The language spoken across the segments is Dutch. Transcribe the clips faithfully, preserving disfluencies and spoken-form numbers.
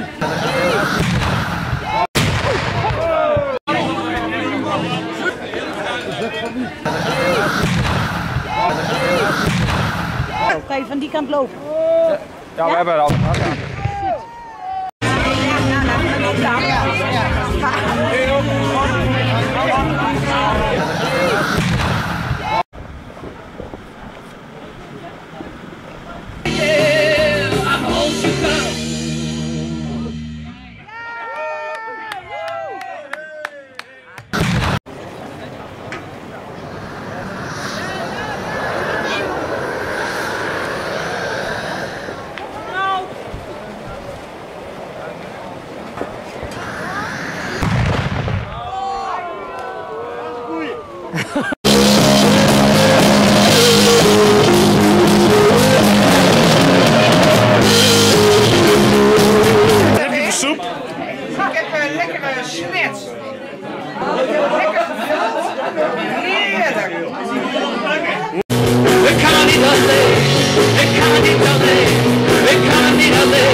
Kan je van die kant lopen? Ja, we hebben er al. Ik heb een lekkere smets. Lekker gevuld. Heerlijk. Ik kan niet alleen. Ik kan niet alleen. Ik kan niet alleen.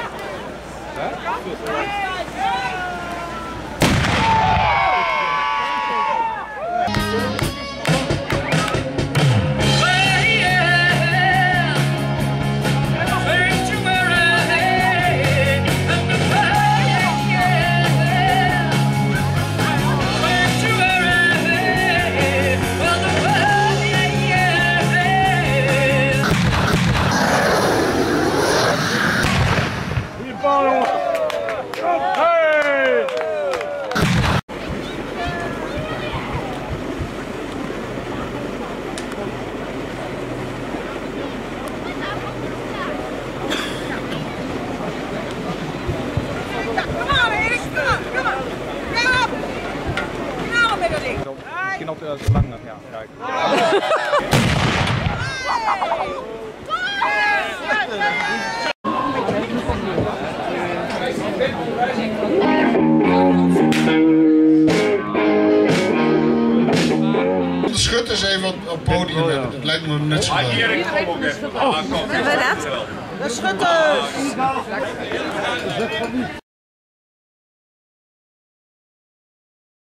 Misschien ook zo lang nog, ja. Kijk. De schutters even op het podium hebben, dat lijkt me net zo leuk. Hebben we dat? De schutters!